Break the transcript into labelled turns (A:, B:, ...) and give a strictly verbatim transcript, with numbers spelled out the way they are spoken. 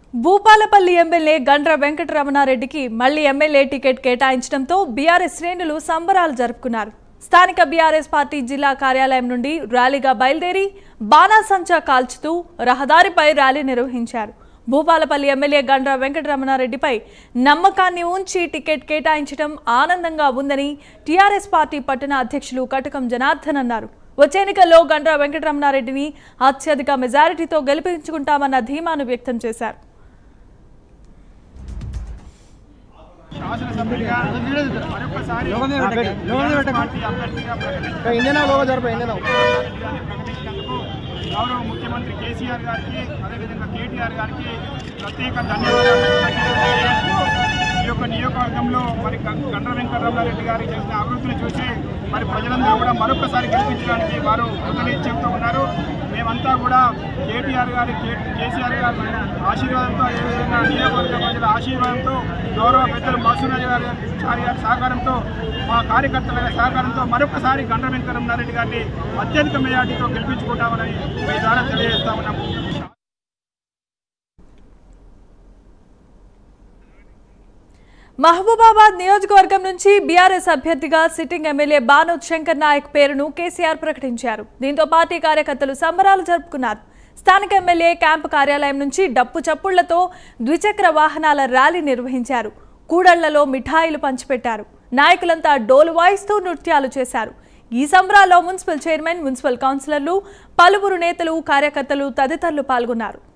A: Bhupalpally MLA Gandra వెంకటరమణారెడ్డికి మళ్లీ MLA ticket కేటాయించడంతో BRS శ్రేణులు సంబరాలు జరుపుకున్నారు. స్థానిక బీఆర్ఎస్ పార్టీ జిల్లా కార్యాలయం నుండి ర్యాలీగా బయలుదేరి బాణాసంచా కాల్చుతూ రహదారిపై ర్యాలీ నిర్వహించారు. భూపాలపల్లి ఎమ్మెల్యే గండ్ర వెంకటరమణారెడ్డిపై నమ్మకాన్ని ఉంచి టికెట్ కేటాయించడం ఆనందంగా ఉందని టీఆర్ఎస్ పార్టీ పట్టణ అధ్యక్షులు కటకం జనార్దన్ అన్నారు. వచ్చే ఎన్నికల్లో గండ్ర వెంకటరమణారెడ్డిని అత్యధిక మెజారిటీతో గెలిపించుకుంటామన్న ధీమాను వ్యక్తం చేశారు.
B: గౌరవ ముఖ్యమంత్రి కేసీఆర్ గారికి అదేవిధంగా కేటీఆర్ గారికి ప్రత్యేక ధన్యవాదాలు. ఈ యొక్క నియోజకవర్గంలో మరి గండ్ర వెంకటరమణారెడ్డి గారు చేసిన అభివృద్ధిని చూసి మరి ప్రజలందరూ కూడా మరొకసారి గెలిపించడానికి వారు కృతనిశ్చయంతో ఉన్నారు. మేమంతా కూడా కేటీఆర్ గారి కేసీఆర్ గారి ఆశీర్వాదంతో అదేవిధంగా నియోజకవర్గ ప్రజల ఆశీర్వాదంతో గౌరవ పెద్దలు మసూరాజు గారి చారి గారి సహకారంతో మా కార్యకర్తల సహకారంతో మరొకసారి గండ్ర వెంకటరమణారెడ్డి గారిని అత్యధిక మెజార్టీతో గెలిపించుకుంటామని మీ ద్వారా తెలియజేస్తా ఉన్నాము.
A: మహబూబాబాద్ నియోజకవర్గం నుంచి బీఆర్ఎస్ అభ్యర్థిగా సిట్టింగ్ ఎమ్మెల్యే బానోత్ శంకర్ నాయక్ పేరును కేసీఆర్ ప్రకటించారు. దీంతో పార్టీ కార్యకర్తలు సంబరాలు జరుపుకున్నారు. స్థానిక ఎమ్మెల్యే క్యాంపు కార్యాలయం నుంచి డప్పు చప్పుళ్లతో ద్విచక్ర వాహనాల ర్యాలీ నిర్వహించారు. కూడళ్లలో మిఠాయిలు పంచిపెట్టారు. నాయకులంతా డోలు వాయిస్తూ నృత్యాలు చేశారు. ఈ సంబరాల్లో మున్సిపల్ చైర్మన్, మున్సిపల్ కౌన్సిలర్లు, పలువురు నేతలు, కార్యకర్తలు తదితరులు పాల్గొన్నారు.